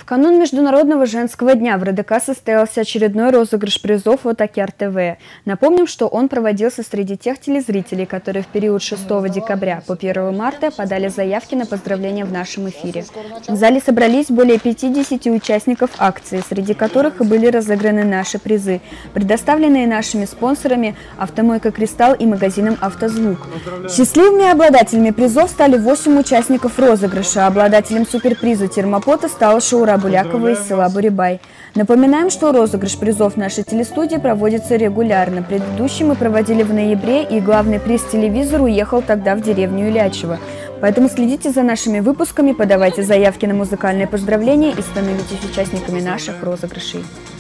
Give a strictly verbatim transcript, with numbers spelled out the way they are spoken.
В канун Международного женского дня в РДК состоялся очередной розыгрыш призов от Акер ТВ. Напомним, что он проводился среди тех телезрителей, которые в период шестого декабря по первое марта подали заявки на поздравления в нашем эфире. В зале собрались более пятидесяти участников акции, среди которых и были разыграны наши призы, предоставленные нашими спонсорами «Автомойка Кристалл» и магазином «Автозвук». Счастливыми обладателями призов стали восемь участников розыгрыша. Обладателем суперприза термопота стала Шаура Булякова из села Бурибай. Напоминаем, что розыгрыш призов нашей телестудии проводится регулярно. Предыдущий мы проводили в ноябре, и главный приз телевизор уехал тогда в деревню Ильячево. Поэтому следите за нашими выпусками, подавайте заявки на музыкальные поздравления и становитесь участниками наших розыгрышей.